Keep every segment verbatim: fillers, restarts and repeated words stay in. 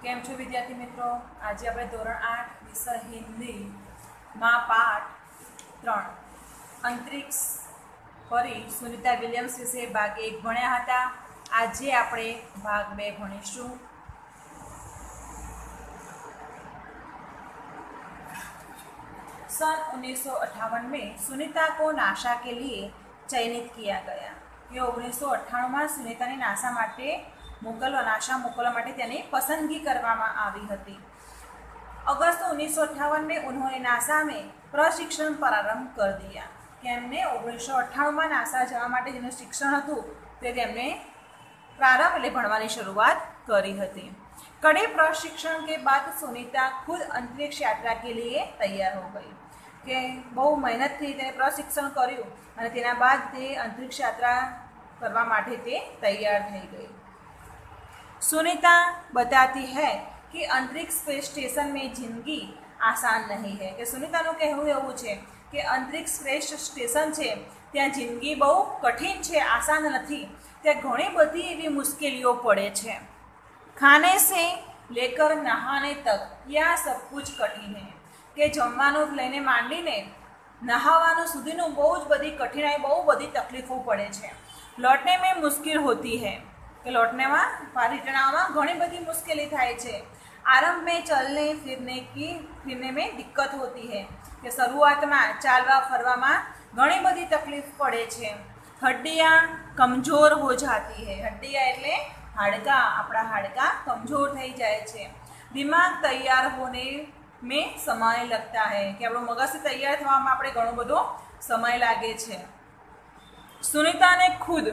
કેમ છો વિદ્યાર્થી મિત્રો? આજે આપણે ધોરણ આઠ વિષય હિન્દીમાં પાઠ ત્રણ અંતરિક્ષ ફરી સુનિતા વિલિયમ્સ વિશે ભાગ એક ભણ્યા હતા. આજે આપણે ભાગ બે ભણીશું. सन उन्नीस सौ अट्ठावन में सुनीता को नासा के लिए चयनित किया गया. ये ओगनीस सौ अट्ठाणु में सुनीता ने नासा माटे मोकलवा नासा मोकलवा माटे तेनी पसंदगी करवामां आवी हती. अगस्त उन्नीस सौ अट्ठावन में उन्होंने नासा में प्रशिक्षण प्रारंभ कर दिया. कि एमने ओगनीस सौ अट्ठाणु में नासा जवा माटे जेनुं शिक्षण हतुं ते तेमणे प्रारंभ एटले भणवानी शरूआत करी हती. कड़े प्रशिक्षण के बाद सुनीता खुद अंतरिक्ष यात्रा के लिए तैयार हो गई. कि बहु मेहनत थी तेने प्रशिक्षण कर्युं अने तेना बाद ते अंतरिक्ष यात्रा करवा माटे ते तैयार थई गई. सुनीता बताती है कि अंतरिक्ष स्पेस स्टेशन में जिंदगी आसान नहीं है. कि सुनीतानुं कहेवुं एवुं छे कि अंतरिक्ष स्पेस स्टेशन छे त्यां जिंदगी बहु कठिन छे, आसान नथी. त्यां घणी बधी एवी मुश्केलीओ पड़े छे. खाने से लेकर नहाने तक यह सब कुछ कठिन है. कि जमवानुं लईने मांडीने नहावानुं सुधीनुं बहु ज बधी कठिनाई, बहु बधी तकलीफों पड़े छे. लौटने में मुश्किल होती है. कि लौटने में परिटना में घणी बधी मुश्केली थाय छे. आरंभ में चलने फिरने की फिरने में दिक्कत होती है. कि शुरुआत में चालवा फरवा में घणी बधी तकलीफ पड़े छे. हड्डियाँ कमजोर हो जाती है. हड्डियाँ एटले हाड़का, अपना हाड़का कमजोर थई जाए छे. दिमाग तैयार होने में समय लगता है. कि आपणो मगज तैयार थवामां आपणे घणो बधो समय लागे छे. सुनीता ने खुद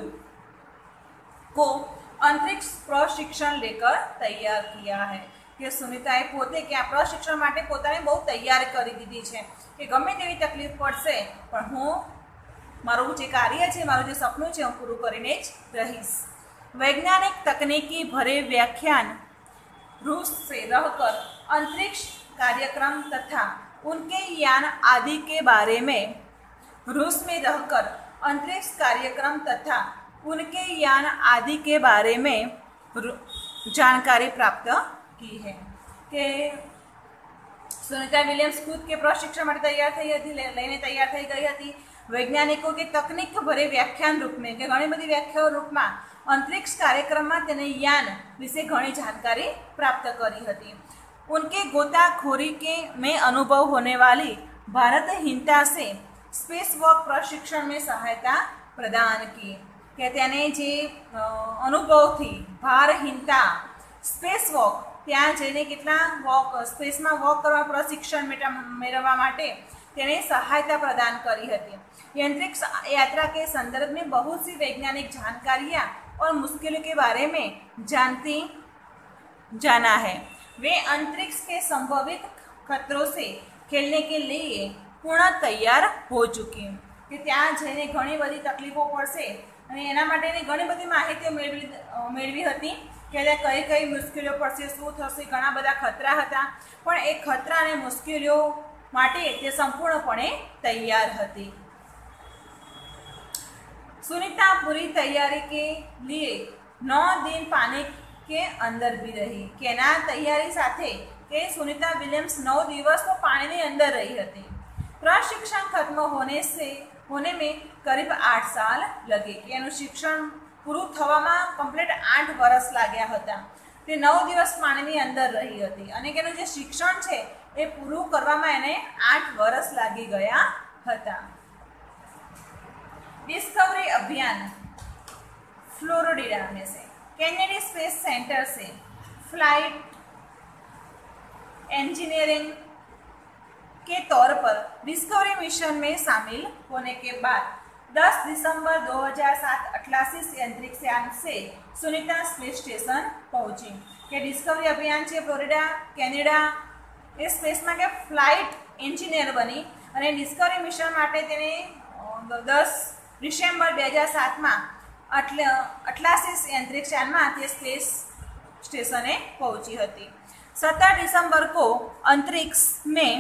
को अंतरिक्ष प्रशिक्षण लेकर तैयार किया है. कि सुनीताए पोते के आ प्रशिक्षण माटे पोताने बहु तैयार करी दीधी छे. कि गमे तेवी तकलीफ पड़शे पण हूँ मारुं जे कार्य छे, मारुं जे सपनुं छे, हूँ पूरुं करीने ज रहीश. वैज्ञानिक तकनीकी भरे व्याख्यान रूस से रहकर अंतरिक्ष कार्यक्रम तथा उनके यान आदि के बारे में रूस में रहकर अंतरिक्ष कार्यक्रम तथा उनके यान आदि के बारे में जानकारी प्राप्त की है. कि सुनीता विलियम्स खुद के प्रशिक्षण माटे तैयार थई हती, लईने तैयार थई गई हती. वैज्ञानिकों के तकनीक भरे व्याख्यान रूप में कि घणी बधी व्याख्याओ रूप में अंतरिक्ष कार्यक्रम में तेने यान विषे घणी जानकारी प्राप्त करी हती. उनके गोताखोरी के में अनुभव होने वाली भारतहीनता से स्पेस वॉक प्रशिक्षण में सहायता प्रदान की. कि तेने जे अनुभव थी भारहीनता स्पेस वॉक त्यां जईने केटला वॉक स्पेस में वॉक करवा प्रशिक्षण मेळववा माटे तेने सहायता प्रदान करी हती. अंतरिक्ष यात्रा के संदर्भ में बहुत सी वैज्ञानिक जानकारियाँ और मुश्किलों के बारे में जानती जाना है. वे अंतरिक्ष के संभावित खतरों से खेलने के लिए पूर्ण तैयार हो चुकी. कि त्यां जईने घणी बधी तकलीफों पड़शे अने एना माटेनी घणी बधी माहितीओ मेळवी मेळवी हती. कि कई कई मुश्किलों पड़शे, शुं थशे, घणा बधा खतरा हता. पण ए खतरा अने मुश्किलों माटे ते संपूर्णपणे तैयार हती. सुनीता पूरी तैयारी के लिए नौ दिन पानी के अंदर भी रही. कि ना तैयारी साथे कि सुनीता विलियम्स नौ दिवस तो पानी ની અંદર रही हती. प्रशिक्षण खत्म होने से होने में करीब आठ साल लगे. कि एनुं शिक्षण पूरुं थवामां कम्प्लीट आठ वर्ष लाग्या हता. ते नौ दिवस पाणीनी अंदर रही हती अने एनुं जे शिक्षण छे ए पूरुं करवामां एने आठ वर्ष लागी गया हता. डिस्कवरी अभियान फ्लोरिडा में से केनेडी स्पेस सेंटर से फ्लाइट इंजीनियरिंग के तौर पर डिस्कवरी मिशन में शामिल होने के बाद दस दिसंबर दो हज़ार सात अटलासिस अंतरिक्ष यान से सुनीता स्पेस स्टेशन पहुंची. कि डिस्कवरी अभियान है फ्लोरिडा कैनेडा ए स्पेस में के फ्लाइट इंजीनियर बनी और डिस्कवरी मिशन माटे तेने दस डिसेम्बर दो हज़ार सात में अटल अटलासिस अंतरिक्ष यान में ते स्पेस स्टेशने पहुंची हती. सत्रह दिसंबर को अंतरिक्ष में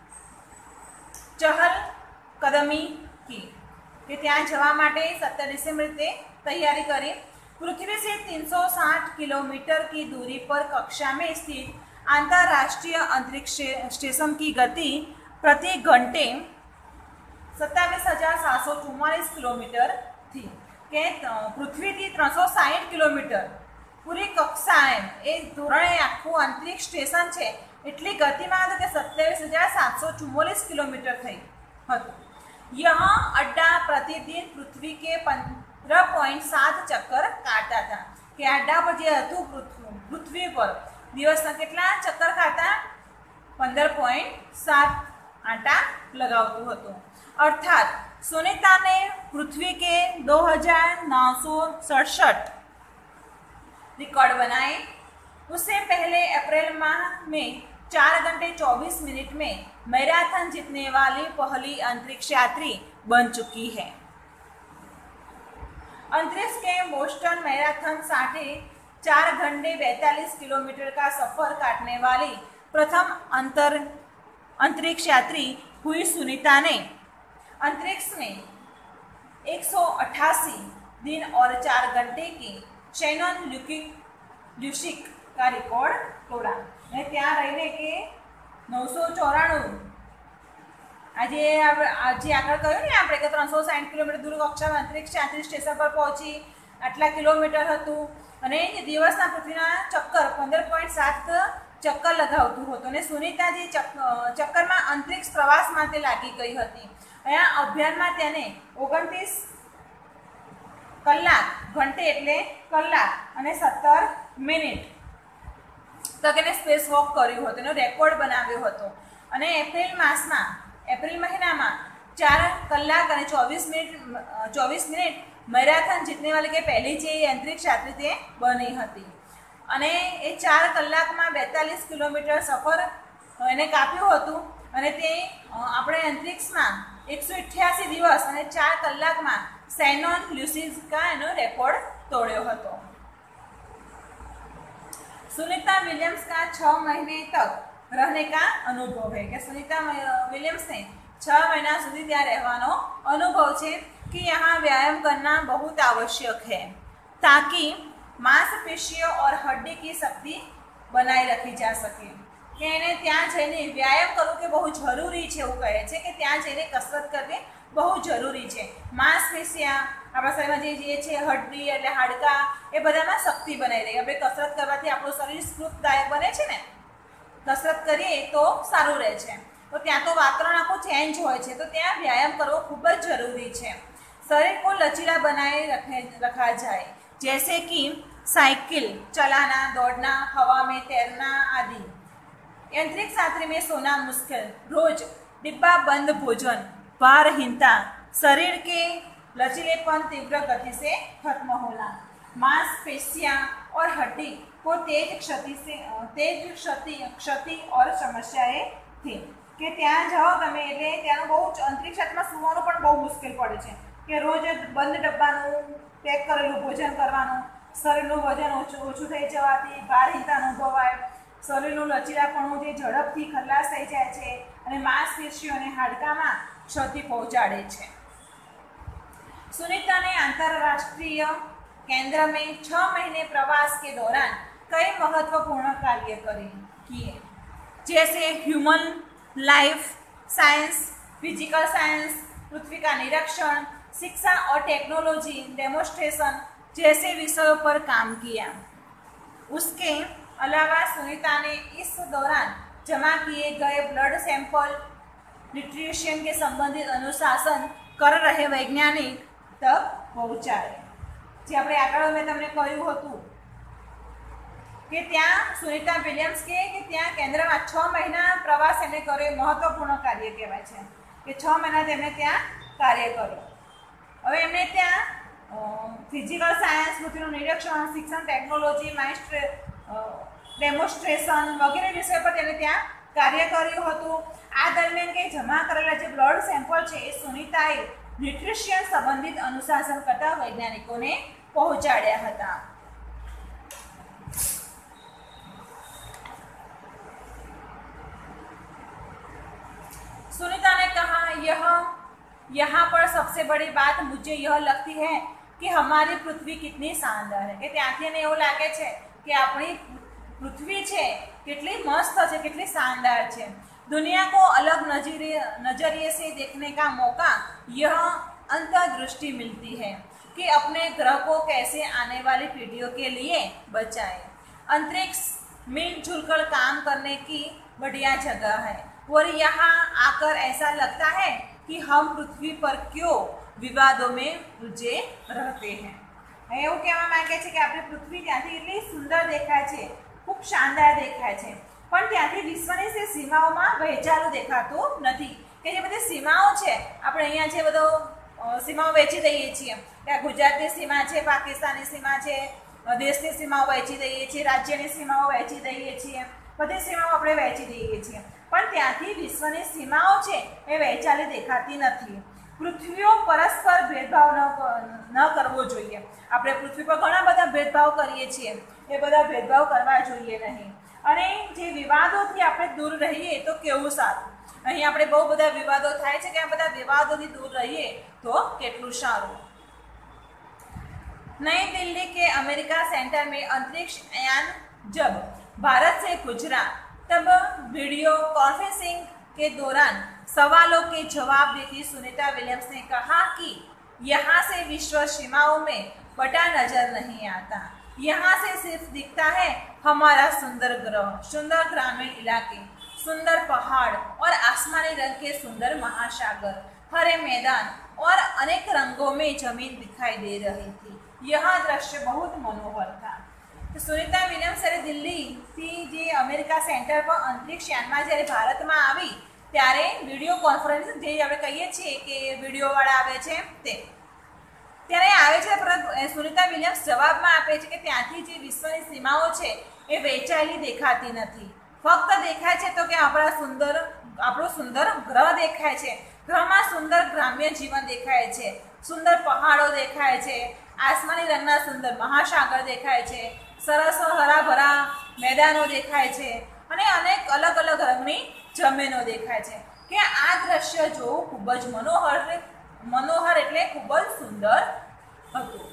चहल कदमी की. कि त्यां जवा माटे सत्तर डिसेम्बर ते तैयारी करी. पृथ्वी से तीन सौ साठ किलोमीटर की दूरी पर कक्षा में स्थित अंतर्राष्ट्रीय अंतरिक्ष स्टेशन की गति प्रति घंटे सत्तावीस हजार सात सौ चुम्मालीस किलोमीटर थी કે પૃથ્વીથી ત્રણસો સાહીઠ કિલોમીટર પૂરી કક્ષાએ એ ધોરણે આખું અંતરિક્ષ સ્ટેશન છે એટલી ગતિમાં હતું કે સત્યાવીસ હજાર સાતસો ચુમ્માલીસ કિલોમીટર થઈ હતું. यहाँ अड्डा प्रतिदिन पृथ्वी के पंद्रह पॉइंट सात चक्कर काटता था કે અડ્ડા પર જે હતું પૃથ્વી પર દિવસના કેટલા ચક્કર ખાતા પંદર પોઈન્ટ સાત આંટા લગાવતું હતું. अर्थात सुनीता ने पृथ्वी के दो हजार नौ सौ सड़सठ रिकॉर्ड बनाए. उससे पहले अप्रैल माह में चार घंटे चौबीस मिनट में मैराथन जीतने वाली पहली अंतरिक्ष यात्री बन चुकी है. अंतरिक्ष के बोस्टन मैराथन साढ़े चार घंटे बैतालीस किलोमीटर का सफर काटने वाली प्रथम अंतर अंतरिक्ष यात्री हुई सुनीता ने अंतरिक्ष में एक सौ अट्ठासी दिन और चार घंटे की शैनन ल्यूसिक का रिकॉर्ड तोड़ा. ત્યાં રહીને કે નવસો ચોરાણું આજે આજે આગળ કહ્યું ને આપણે કે ત્રણસો સાઠ કિલોમીટર દૂર કક્ષામાં અંતરિક્ષ યાત્રી સ્ટેશન પર પહોંચી આટલા કિલોમીટર હતું અને દિવસના પૃથ્વીના ચક્કર પંદર પોઈન્ટ સાત ચક્કર લગાવતું હતું અને સુનીતાજી ચક્કરમાં અંતરિક્ષ પ્રવાસ માટે લાગી ગઈ હતી. અહીંયા અભિયાનમાં તેને ઓગણત્રીસ કલાક ઘંટે એટલે કલાક અને સત્તર મિનિટ તક એને સ્પેસ વોક કર્યું હતું, એનો રેકોર્ડ બનાવ્યો હતો અને એપ્રિલ માસમાં એપ્રિલ મહિનામાં ચાર કલાક અને ચોવીસ મિનિટ ચોવીસ મિનિટ મેરાથન જીતने वाली કે પહેલી જે અંતરિક્ષ યાત્રી તે બની હતી અને એ ચાર કલાકમાં બેતાલીસ કિલોમીટર સફર એને કાપ્યું હતું અને તે આપણે અંતરિક્ષમાં એકસો અઠ્યાસી દિવસ અને ચાર કલાકમાં શૈનન લ્યુસિક એનો રેકોર્ડ તોડ્યો હતો. सुनीता विलियम्स का छः महीने तक रहने का अनुभव है कि सुनीता विलियम्स ने छः महीना सुधी ત્યાં રહેવાનો अनुभव है कि यहाँ व्यायाम करना बहुत आवश्यक है ताकि मांसपेशियों और हड्डी की शक्ति बनाए रखी जा सके. कि એને ત્યાં જઈને વ્યાયામ કરવું કે બહુ જરૂરી છે એવું કહે છે કે ત્યાં જઈને કસરત કરવી બહુ જરૂરી છે. માંસપેશિયા આપણા શરીરમાં જે જે છે હડ્ડી એટલે હાડકા એ બધામાં શક્તિ બનાવી રહી. આપણે કસરત કરવાથી આપણું શરીર સ્ફૂર્તદાયક બને છે ને, કસરત કરીએ તો સારું રહે છે. તો ત્યાં તો વાતાવરણ આખું ચેન્જ હોય છે તો ત્યાં વ્યાયામ કરવો ખૂબ જ જરૂરી છે. शरीर को लचीला बनाए रखे रखा जाए जैसे कि साइकिल चलाना, दौड़ना, हवा में तैरना आदि. अंतरिक्ष यात्री में सोना मुश्किल, रोज डिब्बा बंद भोजन, भारहीनता, शरीर के लचीलेपन तीव्र गति से खत्म होना, मांसपेशियां और हड्डी को तेज क्षति से तेज क्षति क्षति और समस्याएं थी. કે ત્યાં જાઓ તમે એટલે ત્યાંનું બહુ અંતરિક્ષ યાત્રામાં સુવાનું પણ બહુ મુશ્કેલ પડે છે કે રોજ બંધ ડબ્બાનું પેક કરેલું ભોજન કરવાનું, શરીરનું વજન ઓછું ઓછું થઈ જવાથી ભારહીનતા અનુભવાય, શરીરનું લચીલાપણું જે ઝડપથી ખલ્લાસ થઈ જાય છે અને માંસપેશીઓ અને હાડકામાં ક્ષતિ પહોંચાડે છે. सुनीता ने अंतर्राष्ट्रीय केंद्र में छः महीने प्रवास के दौरान कई महत्वपूर्ण कार्य करे किए जैसे human life science, physical science, पृथ्वी का निरीक्षण, शिक्षा और टेक्नोलॉजी डेमोन्स्ट्रेशन जैसे विषयों पर काम किया. उसके अलावा सुनीता ने इस दौरान जमा किए गए ब्लड सैंपल न्यूट्रिशन के संबंधित अनुशासन कर रहे वैज्ञानिक तक पहुँचाए. જે આપણે આગળ મેં તમને કહ્યું હતું કે ત્યાં સુનીતા વિલિયમ્સ કહે કે ત્યાં કેન્દ્રમાં છ મહિના પ્રવાસ એમણે કર્યો, મહત્વપૂર્ણ કાર્ય કહેવાય છે કે છ મહિના તેમણે ત્યાં કાર્ય કર્યું. હવે એમણે ત્યાં ફિઝિકલ સાયન્સ, પૃથ્વીનું નિરીક્ષણ, શિક્ષણ, ટેકનોલોજી, માઇસ્ટ્રે ડેમોન્સ્ટ્રેશન વગેરે વિષય પર તેમણે ત્યાં કાર્ય કર્યું હતું. આ દરમિયાન કે જમા કરેલા જે બ્લડ સેમ્પલ છે એ સુનીતાએ ન્યુટ્રિશન સંબંધિત અનુશાસન કરતા વૈજ્ઞાનિકોને પહોંચાડ્યા હતા. सुनीता ने कहा यह यहाँ पर सबसे बड़ी बात मुझे यह लगती है कि हमारी पृथ्वी कितनी शानदार है, कि ત્યાંથી એને એવું લાગે છે कि આપણી पृथ्वी છે कितनी मस्त है, कितनी शानदार है। दुनिया को अलग नजरिए नजरिए से देखने का मौका यह अंतर्दृष्टि मिलती है कि अपने ग्रह को कैसे आने वाली पीढ़ियों के लिए बचाए। अंतरिक्ष मिलजुल कर काम करने की बढ़िया जगह है और यहाँ आकर ऐसा लगता है कि हम पृथ्वी पर क्यों विवादों में रुझे रहते हैं। એવું કહેવા માંગે છે કે આપણી પૃથ્વી ત્યાંથી એટલી સુંદર દેખાય છે, ખૂબ શાનદાર દેખાય છે, પણ ત્યાંથી વિશ્વની જે સીમાઓમાં વહેંચાયેલું દેખાતું નથી, કે જે બધી સીમાઓ છે આપણે અહીંયા જે બધો સીમાઓ વહેંચી દઈએ છીએ, કે ગુજરાતની સીમા છે, પાકિસ્તાનની સીમા છે, દેશની સીમાઓ વહેંચી દઈએ છીએ, રાજ્યની સીમાઓ વહેંચી દઈએ છીએ, બધી સીમાઓ આપણે વહેંચી દઈએ છીએ, પણ ત્યાંથી વિશ્વની સીમાઓ છે એ વહેંચાયેલી દેખાતી નથી। પૃથ્વીઓ પરસ્પર ભેદભાવ ન ન કરવો જોઈએ। આપણે પૃથ્વી પર ઘણા બધા ભેદભાવ કરીએ છીએ, એ બધા ભેદભાવ કરવા જોઈએ નહીં, અને જે વિવાદોથી આપણે દૂર રહીએ તો કેવું સારું। અહીં આપણે બહુ બધા વિવાદો થાય છે, કે આ બધા વિવાદોથી દૂર રહીએ તો કેટલું સારું। नई दिल्ली के अमेरिका सेंटर में अंतरिक्ष यान जब भारत से गुजरा तब वीडियो कॉन्फ्रेंसिंग के दौरान सवालों के जवाब देती सुनीता विलियम्स ने कहा कि यहाँ से विश्व सीमाओं में बटा नजर नहीं आता, यहाँ से सिर्फ दिखता है हमारा सुंदर ग्रह, सुंदर ग्रामीण इलाके, सुंदर पहाड़ और आसमानी रंग के सुंदर महासागर, हरे मैदान और अनेक रंगों में जमीन दिखाई दे रही थी। यह दृश्य बहुत मनोहर था। तो सुनीता विलियम्स જ્યારે દિલ્હીથી જે અમેરિકા સેન્ટર પર અંતરિક્ષ યાનમાં જ્યારે ભારતમાં આવી ત્યારે વિડીયો કોન્ફરન્સ જે આપણે કહીએ છીએ કે વિડીયોવાળા આવે છે તે ત્યારે આવે છે, પરંતુ સુનિતા વિલિયમ્સ જવાબમાં આપે છે કે ત્યાંથી જે વિશ્વની સીમાઓ છે એ વહેંચાયેલી દેખાતી નથી, ફક્ત દેખાય છે તો કે આપણા સુંદર આપણો સુંદર ગ્રહ દેખાય છે, ગ્રહમાં સુંદર ગ્રામ્ય જીવન દેખાય છે, સુંદર પહાડો દેખાય છે, આસમાની રંગના સુંદર મહાસાગર દેખાય છે, સરસ હરાભરા મેદાનો દેખાય છે અને અનેક અલગ અલગ રંગની જમીનો દેખાય છે, કે આ દ્રશ્ય જોવું ખૂબ જ મનોહર મનોહર એટલે ખૂબ જ સુંદર હતું।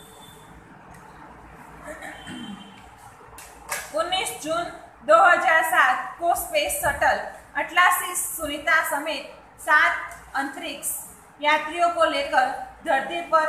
उन्नीस जून दो हज़ार सात को स्पेस शटल अटलासिस सुनीता समेत सात अंतरिक्ष यात्रियों को लेकर धरती पर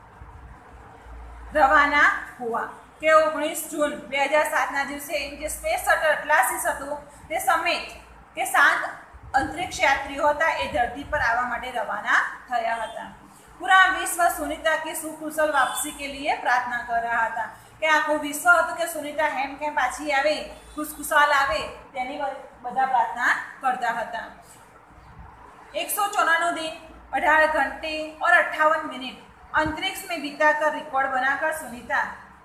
रवाना हुआ। के ओगनीस जून બે હજાર સાતના દિવસે જે સ્પેસ શટલ અટલાસિસ હતું તે સમેત કે સાત અંતરિક્ષ યાત્રીઓ હતા એ ધરતી પર આવવા માટે રવાના થયા હતા। પૂરા વિશ્વ સુનિતા की સુકુશલ वापसी के लिए प्रार्थना कर रहा था, કે આખું વિશ્વ હતું કે સુનિતા હેમ કેમ પાછી આવે, ખુશખુશાલ આવે, તેની બધા प्रार्थना करता હતા। एक सौ चौरानवे दिन अठारह घंटे और अट्ठावन मिनट अंतरिक्ष में बिताकर रिकॉर्ड बनाकर सुनीता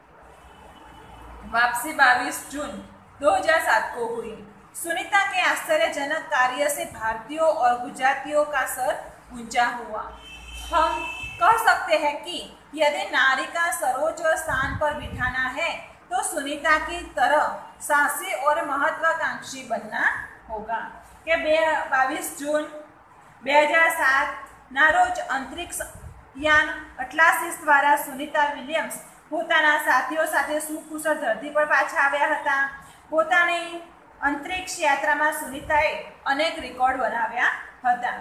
वापसी बाईस जून दो हज़ार सात को हुई। सुनीता के आश्चर्यजनक कार्य से भारतीयों और गुजरातियों का सर ऊंचा हुआ। हम कह सकते हैं कि यदि नारी का सर्वोच्च स्थान पर बिठाना है तो सुनीता की तरह साहसी और महत्वाकांक्षी बनना होगा। के बाईस जून બે હજાર સાત ના રોજ અંતરિક્ષ યાન અટલાસિસ દ્વારા સુનિતા વિલિયમ્સ પોતાના સાથીઓ સાથે સુકુશળ ધરતી પર પાછા આવ્યા હતા। પોતાની અંતરિક્ષ યાત્રામાં સુનિતાએ અનેક રેકોર્ડ બનાવ્યા હતા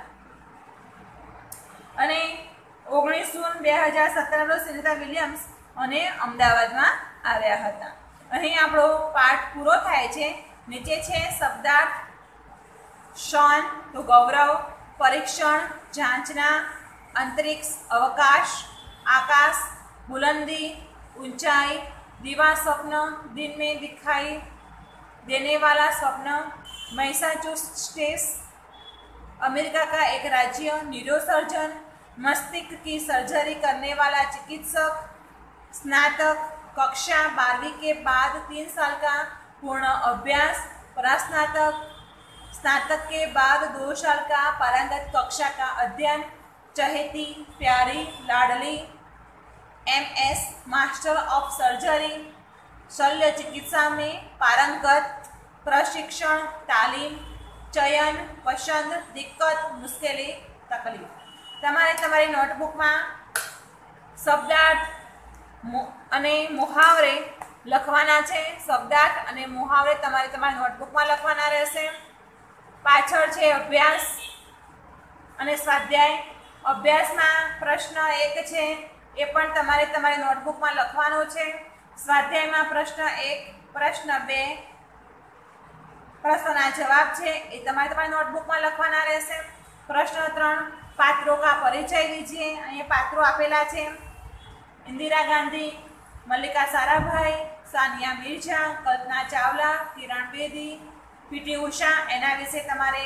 અને ઓગણીસ જૂન બે હજાર સત્તર રોજ સુનિતા વિલિયમ્સ અને અમદાવાદમાં આવ્યા હતા। અહીં આપણો પાઠ પૂરો થાય છે। નીચે છે શબ્દાર્થ, ક્ષણ તો ગૌરવ, परीक्षण, जांचना, अंतरिक्ष, अवकाश, आकाश, बुलंदी, ऊंचाई, दीवा स्वप्न, दिन में दिखाई देने वाला स्वप्न, मैसाचुसेट्स अमेरिका का एक राज्य, न्यूरोसर्जन, मस्तिष्क की सर्जरी करने वाला चिकित्सक, स्नातक, कक्षा बारहवीं के बाद तीन साल का पूर्ण अभ्यास, परास्नातक, स्नातक के बाद दो साल का पारंगत कक्षा का अध्ययन, चहेती, प्यारी, लाडली, एमएस, मास्टर ऑफ सर्जरी, शल्य चिकित्सा में पारंगत, प्रशिक्षण, तालीम, चयन, पसंद, दिक्कत, मुश्केली, तकलीफ। तमारे तमारी नोटबुक में शब्दार्थ, અને મુહાવરે લખવાના છે. શબ્દાર્થ અને મુહાવરે તમારે તમારી નોટબુકમાં લખવાના રહેશે. પાછળ છે અભ્યાસ અને સ્વાધ્યાય. અભ્યાસમાં પ્રશ્ન એક છે એ પણ તમારે તમારી નોટબુકમાં લખવાનો છે. સ્વાધ્યાયમાં પ્રશ્ન એક, પ્રશ્ન બે, પ્રશ્નના જવાબ છે એ તમારે તમારી નોટબુકમાં લખવાના રહેશે. પ્રશ્ન ત્રણ, પાત્રો કા પરિચય લીજીએ. અહીંયા પાત્રો આપેલા છે: ઇન્દિરા ગાંધી, મલ્લિકા સારાભાઈ, સાનિયા મિર્ઝા, કલ્પના ચાવલા, કિરણ બેદી, પીટી ઉષા. એના વિશે તમારે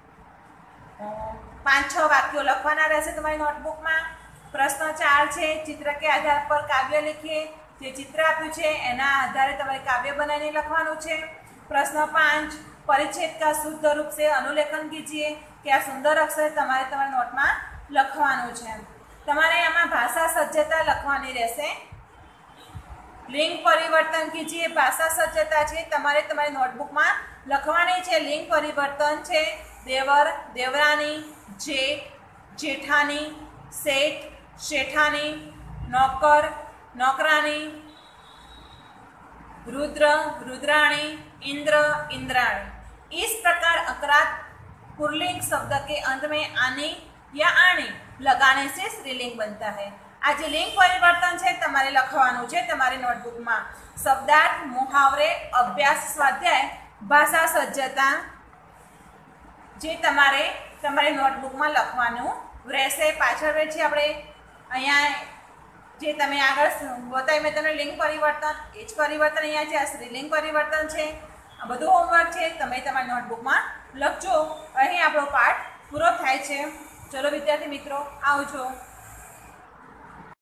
પાંચ છ વાક્યો લખવાના રહેશે તમારી નોટબુકમાં. પ્રશ્ન ચાર છે, ચિત્ર કે આધાર પર કાવ્ય લખીએ. જે ચિત્ર આપ્યું છે એના આધારે તમારે કાવ્ય બનાવીને લખવાનું છે. પ્રશ્ન પાંચ, परिच्छेद का शुद्ध रूप से अनुलेखन कीजिए. કે આ સુંદર અક્ષર તમારે તમારી નોટમાં લખવાનું છે. તમારે આમાં ભાષા સજ્જતા લખવાની રહેશે. લિંગ પરિવર્તન કીજીએ. ભાષા સજ્જતા છે તમારે તમારી નોટબુકમાં લખવાની છે. લિંગ પરિવર્તન છે દેવર, દેવરાની, જેઠ, જેઠાની, શેઠ, શેઠાની, નોકર, नौकरानी, रुद्र, रुद्राणी, इंद्र, इंद्राणी। इस प्रकार अकरात पुल्लिंग शब्द के अंत में आनी या आणी लगाने से स्त्रीलिंग बनता है। आज लिंग परिवर्तन है तमारे लखवानुं छे तमारी नोटबुक में। शब्दार्थ, मुहावरे, अभ्यास, स्वाध्याय, भाषा सज्जता जे तमारे तमारी नोटबुक में लखवानुं रहेशे। पाछळ वेची आपणे अहींया जे तमे आगळ बताव्युं मैं तमने लिंग परिवर्तन ए ज परिवर्तन अहींया छे। आ स्त्रीलिंग परिवर्तन छे। आ बधुं होमवर्क छे तमे तमारी नोटबुक में लखजो। अहीं आपणो पाठ पूरो थाय छे। चलो विद्यार्थी मित्रों आवजो।